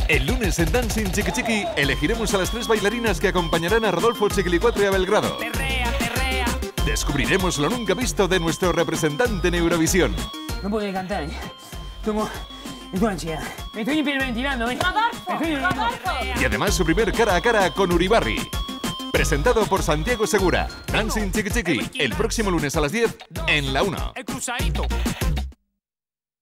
El lunes en Dancing Chiqui Chiqui elegiremos a las 3 bailarinas que acompañarán a Rodolfo Chiquilicuatre a Belgrado. Perrea, perrea. Descubriremos lo nunca visto de nuestro representante en Eurovisión. No puedo cantar, ¿eh? Tengo ansiedad. Me estoy hiperventilando, ¿eh? Y además su primer cara a cara con Uribarri. Presentado por Santiago Segura. Dancing Chiqui Chiqui, el próximo lunes a las 10 en La 1. El cruzadito.